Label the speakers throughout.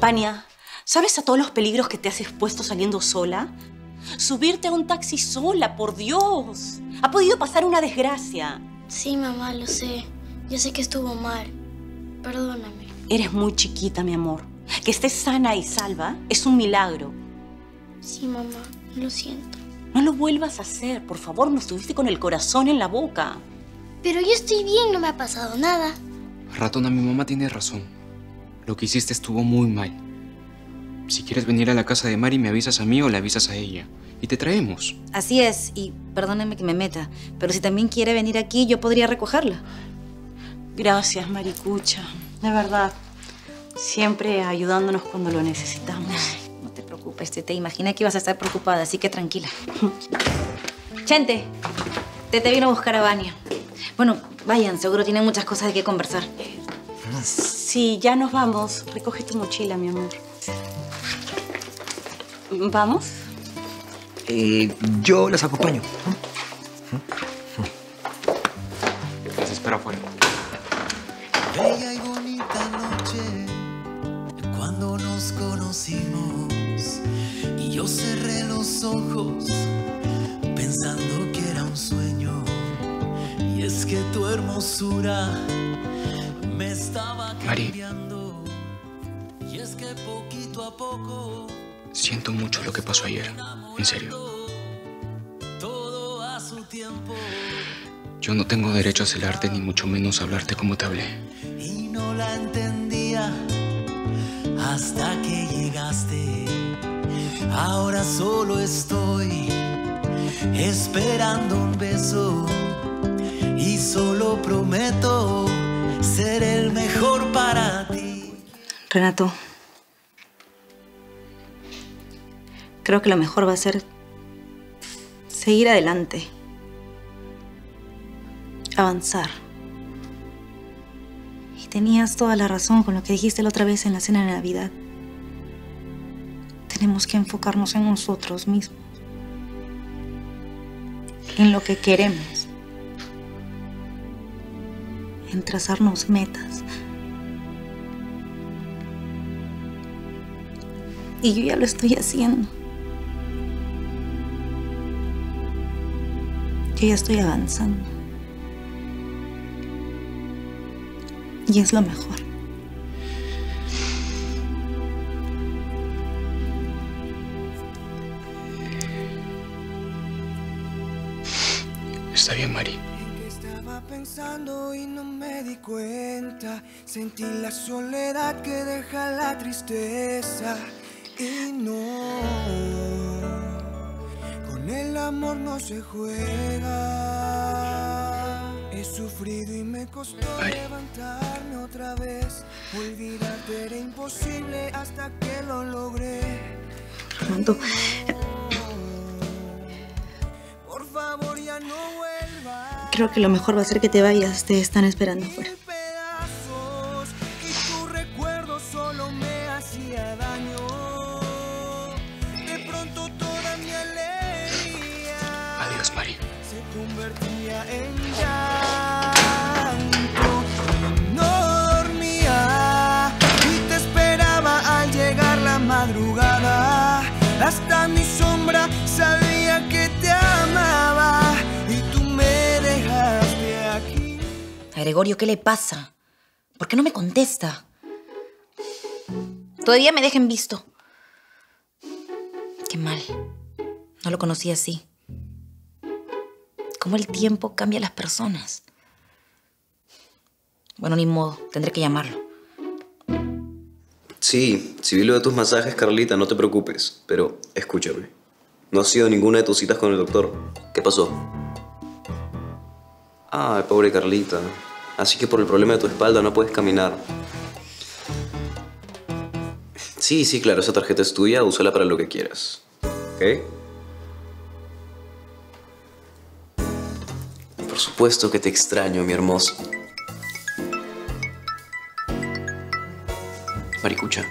Speaker 1: Vania, ¿sabes a todos los peligros que te has expuesto saliendo sola? Subirte a un taxi sola, por Dios. Ha podido pasar una desgracia.
Speaker 2: Sí, mamá, lo sé. Yo sé que estuvo mal. Perdóname.
Speaker 1: Eres muy chiquita, mi amor. Que estés sana y salva es un milagro.
Speaker 2: Sí, mamá, lo siento.
Speaker 1: No lo vuelvas a hacer, por favor. Me estuviste con el corazón en la boca.
Speaker 2: Pero yo estoy bien, no me ha pasado nada.
Speaker 3: Ratona, mi mamá tiene razón. Lo que hiciste estuvo muy mal. Si quieres venir a la casa de Mari, me avisas a mí o le avisas a ella. Y te traemos.
Speaker 4: Así es, y perdóneme que me meta, pero si también quiere venir aquí, yo podría recogerla.
Speaker 1: Gracias, Maricucha. De verdad. Siempre ayudándonos cuando lo necesitamos.
Speaker 4: Ay, no te preocupes, te imaginé que ibas a estar preocupada, así que tranquila. Chente, te vino a buscar a Vania. Bueno, vayan, seguro tienen muchas cosas de qué conversar.
Speaker 1: Sí, ya nos vamos. Recoge tu mochila, mi amor. ¿Vamos?
Speaker 5: Yo las acompaño.
Speaker 3: Las espero afuera.
Speaker 6: Bella y bonita noche, cuando nos conocimos, y yo cerré los ojos, pensando que era un sueño. Y es que tu hermosura me estaba cambiando. Y es que poquito a poco
Speaker 3: Siento mucho lo que pasó ayer. En serio.
Speaker 6: todo a su tiempo.
Speaker 3: Yo no tengo derecho a celarte, ni mucho menos a hablarte como te hablé.
Speaker 6: Y no la entendía hasta que llegaste. Ahora solo estoy esperando un beso y solo prometo ser el mejor para ti.
Speaker 4: Renato, creo que lo mejor va a ser seguir adelante, avanzar. Y tenías toda la razón con lo que dijiste la otra vez en la cena de Navidad. Tenemos que enfocarnos en nosotros mismos, en lo que queremos, en trazarnos metas. Y yo ya lo estoy haciendo. Yo ya estoy avanzando. Y es lo mejor.
Speaker 3: Está bien, Mari.
Speaker 7: Estaba pensando y no me di cuenta. Sentí la soledad que deja la tristeza. Y no, con el amor no se juega. He sufrido y me costó levantarme otra vez. Olvidarte era imposible hasta que lo logré.
Speaker 4: Fernando,
Speaker 7: por favor ya no vuelvas.
Speaker 4: creo que lo mejor va a ser que te vayas. Te están esperando afuera.
Speaker 7: Pedazos, y tu recuerdo solo me hacía daño. De pronto toda mi alegría
Speaker 3: Adiós, Mari.
Speaker 7: se convertía en llanto. No dormía y te esperaba al llegar la madrugada. Hasta mi sombra sabía que te amaba y tú me dejaste aquí.
Speaker 4: A Gregorio, ¿qué le pasa? ¿Por qué no me contesta? Todavía me deja en visto. Qué mal. No lo conocí así. Cómo el tiempo cambia a las personas. Bueno, ni modo. Tendré que llamarlo.
Speaker 8: Sí, si vi lo de tus masajes, Carlita, no te preocupes. Pero escúchame. No ha sido ninguna de tus citas con el doctor. ¿Qué pasó? Ay, pobre Carlita. Así que por el problema de tu espalda no puedes caminar. Sí, claro, esa tarjeta es tuya. Úsala para lo que quieras. ¿Ok? Por supuesto que te extraño, mi hermoso. Maricucha.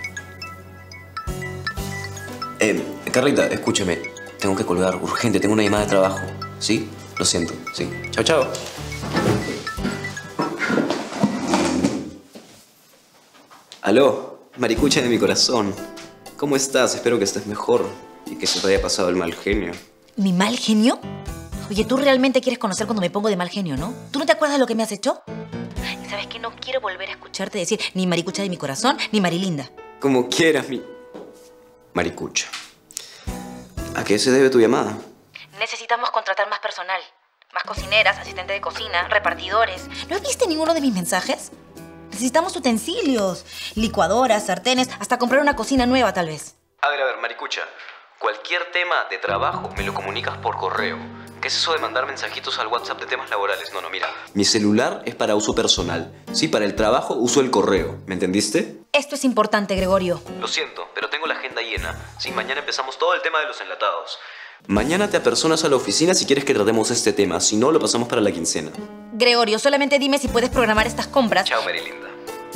Speaker 8: Carlita, escúchame. Tengo que colgar, urgente, tengo una llamada de trabajo. ¿Sí? Lo siento, sí. Chao, chao. ¿Aló? Maricucha de mi corazón. ¿Cómo estás? Espero que estés mejor y que se te haya pasado el mal genio.
Speaker 4: ¿Mi mal genio? Oye, tú realmente quieres conocer cuando me pongo de mal genio, ¿no? ¿Tú no te acuerdas de lo que me has hecho? Y sabes que no quiero volver a escucharte decir ni Maricucha de mi corazón, ni Marilinda.
Speaker 8: Como quieras, mi... Maricucha. ¿A qué se debe tu llamada?
Speaker 4: Necesitamos contratar más personal. Más cocineras, asistente de cocina, repartidores. ¿No viste ninguno de mis mensajes? Necesitamos utensilios, licuadoras, sartenes, hasta comprar una cocina nueva, tal vez.
Speaker 8: A ver, Maricucha. Cualquier tema de trabajo me lo comunicas por correo. ¿Qué es eso de mandar mensajitos al WhatsApp de temas laborales? No, mira. Mi celular es para uso personal. Sí, para el trabajo uso el correo. ¿Me entendiste?
Speaker 4: Esto es importante, Gregorio.
Speaker 8: Lo siento, pero tengo la agenda llena. Sí, mañana empezamos todo el tema de los enlatados. Mañana te apersonas a la oficina si quieres que tratemos este tema. Si no, lo pasamos para la quincena.
Speaker 4: Gregorio, solamente dime si puedes programar estas compras.
Speaker 8: Chao, Marilinda.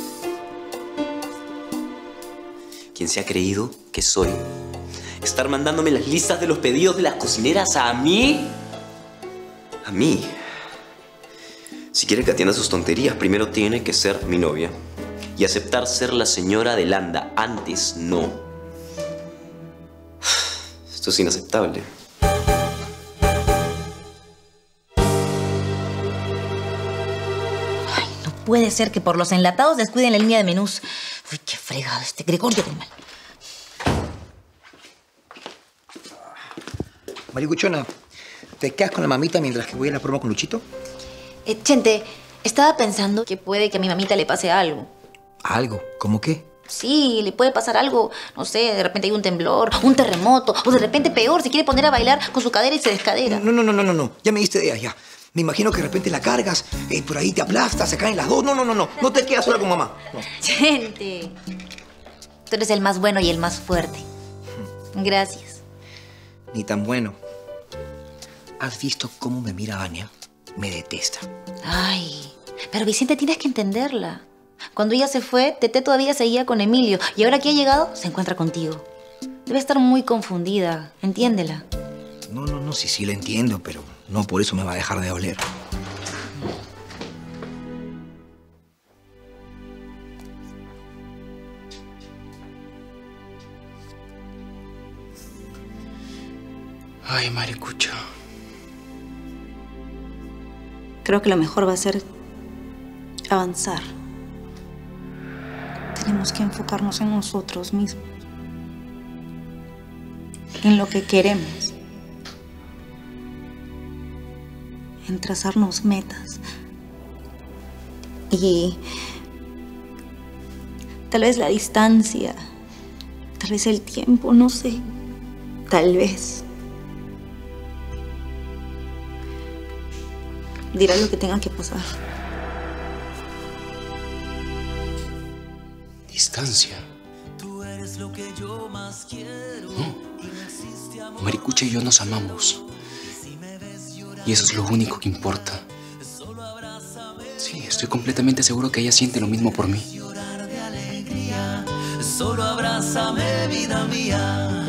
Speaker 8: ¿Quién se ha creído que soy? ¿Estar mandándome las listas de los pedidos de las cocineras a mí? ¿A mí? Si quiere que atienda sus tonterías, primero tiene que ser mi novia. Y aceptar ser la señora de Landa. Antes, no. Esto es inaceptable.
Speaker 4: No puede ser que por los enlatados descuiden la línea de menús. Uy, qué fregado este Gregorio del mal.
Speaker 5: Maricuchona, ¿te quedas con la mamita mientras que voy a la promo con Luchito?
Speaker 4: Chente, estaba pensando que puede que a mi mamita le pase algo.
Speaker 5: ¿Algo? ¿Cómo qué?
Speaker 4: Sí, le puede pasar algo, no sé, de repente hay un temblor, un terremoto, o de repente peor, se quiere poner a bailar con su cadera y se descadera.
Speaker 5: No. Ya me diste idea, ya. Me imagino que de repente la cargas, por ahí te aplastas, se caen las dos. No te quedas sola con mamá. No.
Speaker 4: Chente, tú eres el más bueno y el más fuerte. Gracias.
Speaker 5: Ni tan bueno. ¿Has visto cómo me mira Vania? Me detesta.
Speaker 4: Ay, pero Vicente, tienes que entenderla. Cuando ella se fue, Tete todavía seguía con Emilio. Y ahora que ha llegado, se encuentra contigo. Debe estar muy confundida. Entiéndela.
Speaker 5: No, sí la entiendo, pero no por eso me va a dejar de doler.
Speaker 3: Ay, Maricucha.
Speaker 1: Creo que lo mejor va a ser avanzar. Tenemos que enfocarnos en nosotros mismos, en lo que queremos, en trazarnos metas. Y tal vez la distancia, tal vez el tiempo, no sé, tal vez dirá lo que tenga que pasar.
Speaker 3: Distancia. No. Maricucha y yo nos amamos. Y eso es lo único que importa. Sí, estoy completamente seguro que ella siente lo mismo por mí.
Speaker 6: Solo abrázame, vida mía.